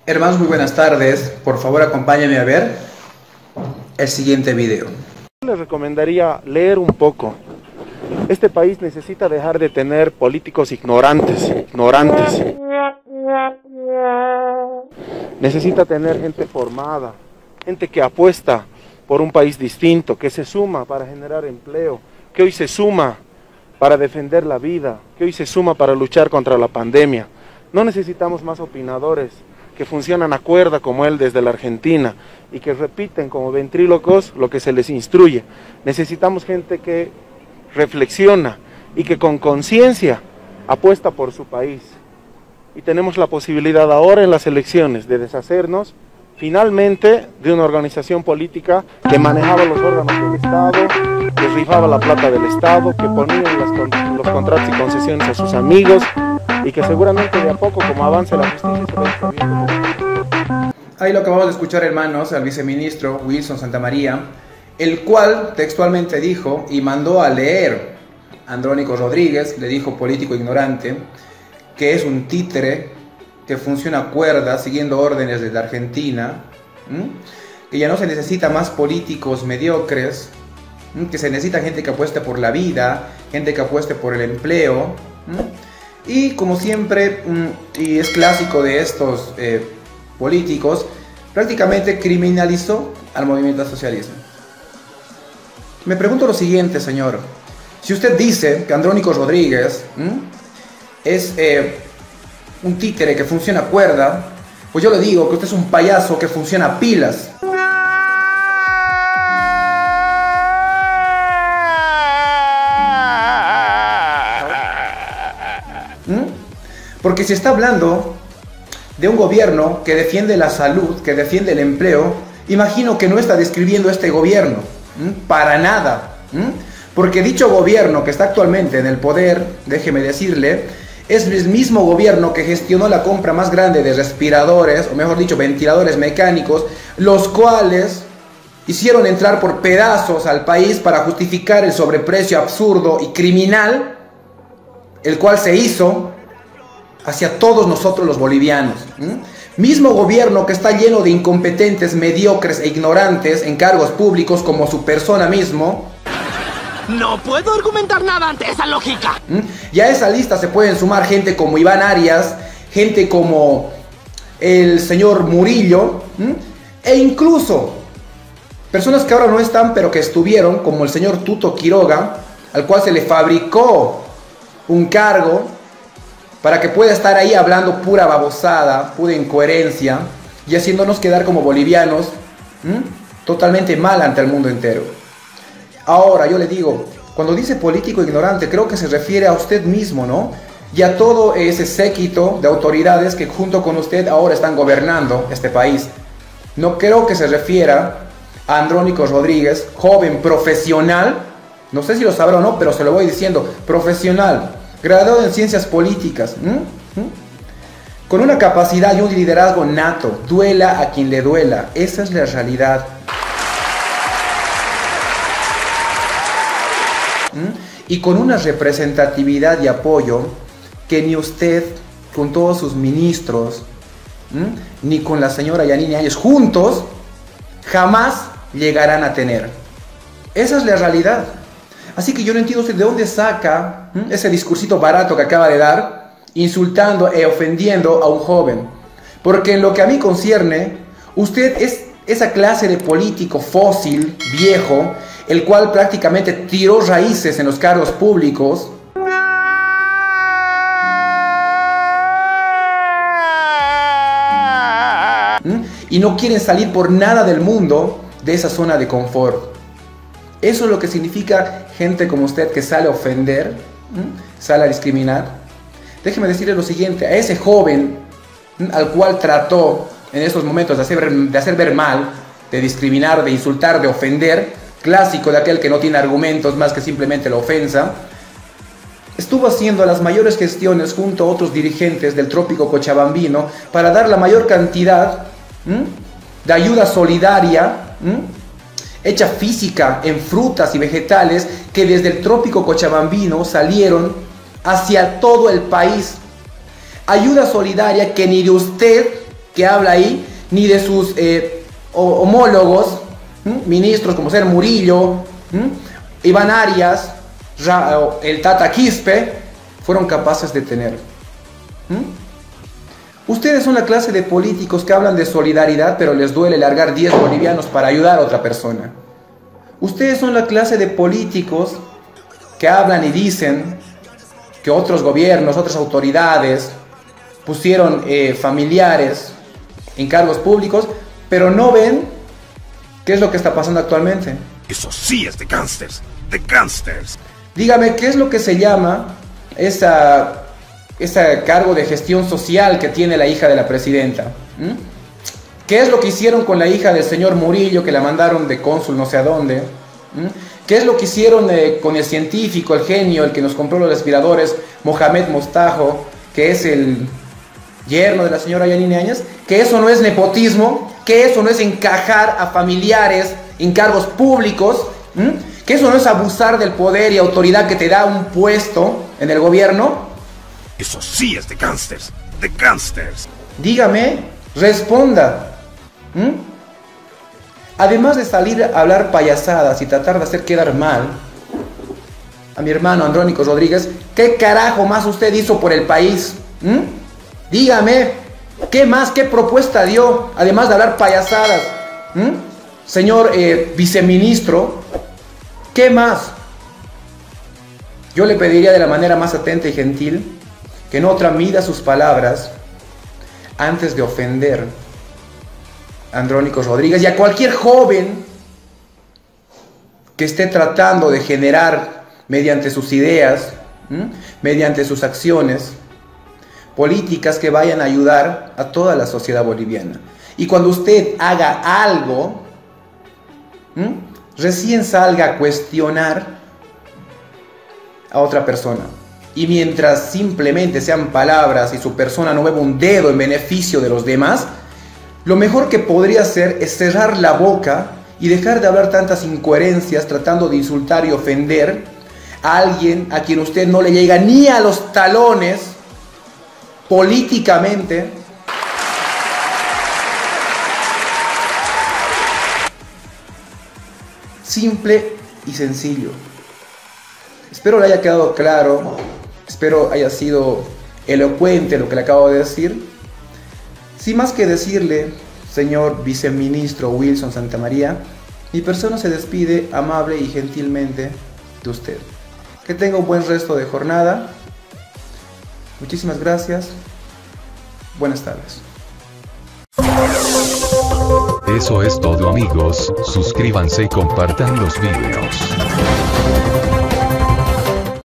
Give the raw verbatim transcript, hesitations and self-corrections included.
Hermanos, muy buenas tardes. Por favor, acompáñenme a ver el siguiente video. Les recomendaría leer un poco. Este país necesita dejar de tener políticos ignorantes, ignorantes. Necesita tener gente formada, gente que apuesta por un país distinto, que se suma para generar empleo, que hoy se suma para defender la vida, que hoy se suma para luchar contra la pandemia. No necesitamos más opinadores que funcionan a cuerda como él desde la Argentina y que repiten como ventrílocos lo que se les instruye. Necesitamos gente que reflexiona y que con conciencia apuesta por su país. Y tenemos la posibilidad ahora en las elecciones de deshacernos finalmente de una organización política que manejaba los órganos del Estado, que rifaba la plata del Estado, que ponía las, los contratos y concesiones a sus amigos, y que seguramente de a poco, como avance la justicia, se va a ir sabiendo. Ahí lo acabamos de escuchar, hermanos, al viceministro Wilson Santamaría, el cual textualmente dijo y mandó a leer a Andrónico Rodríguez, le dijo político ignorante, que es un títere que funciona a cuerda siguiendo órdenes de la Argentina, ¿m? que ya no se necesita más políticos mediocres, ¿m? que se necesita gente que apueste por la vida, gente que apueste por el empleo, ¿m? y como siempre, y es clásico de estos eh, políticos, prácticamente criminalizó al movimiento socialismo. Me pregunto lo siguiente, señor. Si usted dice que Andrónico Rodríguez ¿m? es eh, un títere que funciona a cuerda, pues yo le digo que usted es un payaso que funciona a pilas. Porque si está hablando de un gobierno que defiende la salud, que defiende el empleo, imagino que no está describiendo este gobierno, ¿m? para nada, ¿m? porque dicho gobierno que está actualmente en el poder, déjeme decirle, es el mismo gobierno que gestionó la compra más grande de respiradores, o mejor dicho, ventiladores mecánicos, los cuales hicieron entrar por pedazos al país para justificar el sobreprecio absurdo y criminal, el cual se hizo hacia todos nosotros los bolivianos. ¿Mm? Mismo gobierno que está lleno de incompetentes, mediocres e ignorantes en cargos públicos como su persona mismo. No puedo argumentar nada ante esa lógica. ¿Mm? Y a esa lista se pueden sumar gente como Iván Arias, gente como el señor Murillo, ¿Mm? e incluso personas que ahora no están pero que estuvieron, como el señor Tuto Quiroga, al cual se le fabricó un cargo para que pueda estar ahí hablando pura babosada, pura incoherencia, y haciéndonos quedar como bolivianos ¿m? totalmente mal ante el mundo entero. Ahora, yo le digo, cuando dice político ignorante, creo que se refiere a usted mismo, ¿no? Y a todo ese séquito de autoridades que junto con usted ahora están gobernando este país. No creo que se refiera a Andrónico Rodríguez, joven profesional, no sé si lo sabrá o no, pero se lo voy diciendo, profesional, graduado en ciencias políticas, ¿m? ¿m? con una capacidad y un liderazgo nato, duela a quien le duela, esa es la realidad. ¿M? Y con una representatividad y apoyo que ni usted, con todos sus ministros, ¿m? ni con la señora Yanine Áñez juntos, jamás llegarán a tener. Esa es la realidad. Así que yo no entiendo usted de dónde saca ¿m? ese discursito barato que acaba de dar, insultando e ofendiendo a un joven. Porque en lo que a mí concierne, usted es esa clase de político fósil, viejo, el cual prácticamente tiró raíces en los cargos públicos. ¿m? Y no quieren salir por nada del mundo de esa zona de confort. Eso es lo que significa gente como usted que sale a ofender, ¿m? sale a discriminar. Déjeme decirle lo siguiente, a ese joven ¿m? al cual trató en estos momentos de hacer, de hacer ver mal, de discriminar, de insultar, de ofender, clásico de aquel que no tiene argumentos más que simplemente la ofensa, estuvo haciendo las mayores gestiones junto a otros dirigentes del trópico cochabambino para dar la mayor cantidad ¿m? de ayuda solidaria, ¿m? hecha física en frutas y vegetales que desde el trópico cochabambino salieron hacia todo el país. Ayuda solidaria que ni de usted que habla ahí, ni de sus eh, homólogos, ¿m? ministros como ser Murillo, ¿m? Iván Arias, Ra el Tata Quispe, fueron capaces de tener. ¿M? Ustedes son la clase de políticos que hablan de solidaridad, pero les duele largar diez bolivianos para ayudar a otra persona. Ustedes son la clase de políticos que hablan y dicen que otros gobiernos, otras autoridades pusieron eh, familiares en cargos públicos, pero no ven qué es lo que está pasando actualmente. Eso sí es de gángsters, de gángsters. Dígame, ¿qué es lo que se llama esa, ese cargo de gestión social que tiene la hija de la presidenta? ¿Mm? ¿Qué es lo que hicieron con la hija del señor Murillo, que la mandaron de cónsul no sé a dónde? ¿Mm? ¿Qué es lo que hicieron eh, con el científico, el genio, el que nos compró los respiradores, Mohamed Mostajo, que es el yerno de la señora Yanine Áñez? ¿Que eso no es nepotismo? ¿Que eso no es encajar a familiares en cargos públicos? ¿Mm? ¿Que eso no es abusar del poder y autoridad que te da un puesto en el gobierno? Eso sí es de gángsters, de gángsters. Dígame, responda. ¿Mm? Además de salir a hablar payasadas y tratar de hacer quedar mal a mi hermano Andrónico Rodríguez, ¿qué carajo más usted hizo por el país? ¿Mm? Dígame, ¿qué más, qué propuesta dio, además de hablar payasadas? ¿Mm? Señor eh, viceministro, ¿qué más? Yo le pediría de la manera más atenta y gentil que no tramida sus palabras antes de ofender a Andrónico Rodríguez y a cualquier joven que esté tratando de generar mediante sus ideas, ¿m? mediante sus acciones, políticas que vayan a ayudar a toda la sociedad boliviana. Y cuando usted haga algo, ¿m? recién salga a cuestionar a otra persona. Y mientras simplemente sean palabras y su persona no mueva un dedo en beneficio de los demás, lo mejor que podría hacer es cerrar la boca y dejar de hablar tantas incoherencias tratando de insultar y ofender a alguien a quien usted no le llega ni a los talones políticamente. Simple y sencillo. Espero le haya quedado claro, espero haya sido elocuente lo que le acabo de decir. Sin más que decirle, señor viceministro Wilson Santamaría, mi persona se despide amable y gentilmente de usted. Que tenga un buen resto de jornada. Muchísimas gracias. Buenas tardes. Eso es todo, amigos. Suscríbanse y compartan los videos.